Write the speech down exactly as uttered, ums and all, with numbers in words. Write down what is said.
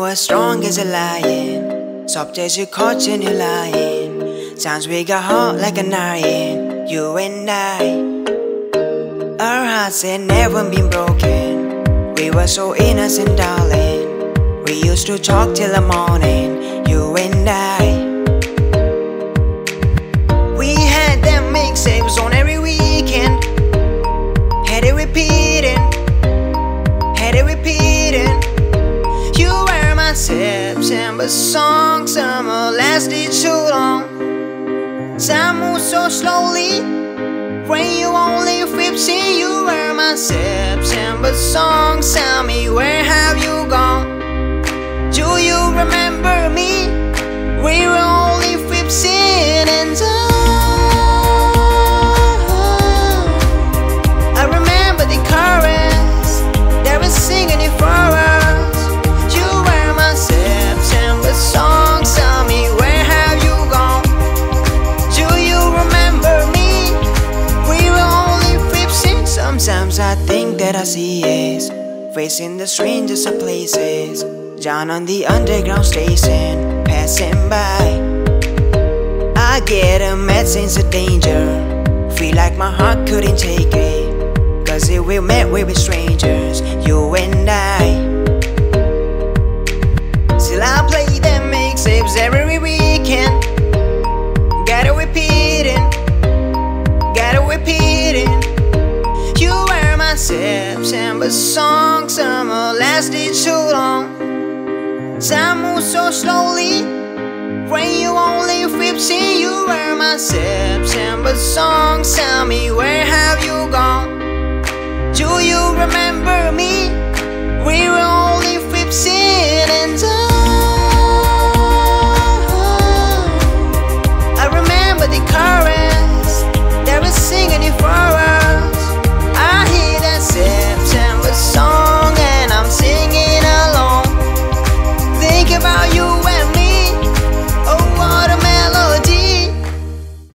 were strong as a lion, soft as your couch and you're lying. Sounds we got hot like an iron, you and I. Our hearts had never been broken. We were so innocent, darling. We used to talk till the morning, you and I. We had them mixtapes on every weekend. Had it repeating, had it repeating. You were my September song. Summer lasted too long. Time moved so slowly. When you only fifteen, you were my September song. Tell me, where have you gone? Do you remember me? We were only fifteen and I, I remember the chorus. They were singing it for us. You were my September song. Tell me, where have you gone? Do you remember me? We were only fifteen. Sometimes I think that I see us facing the strangest of places, down on the underground station, passing by. I get a mad sense of danger, feel like my heart couldn't take it, cause if we met we were strangers, you and I. Still I play them mixtapes every weekend. Gotta repeat it, gotta repeat it. You were my September song. Summer lasted too long. Time moved so slowly. When you only fifteen, you were my September song. Tell me, where have you gone? Do you remember me?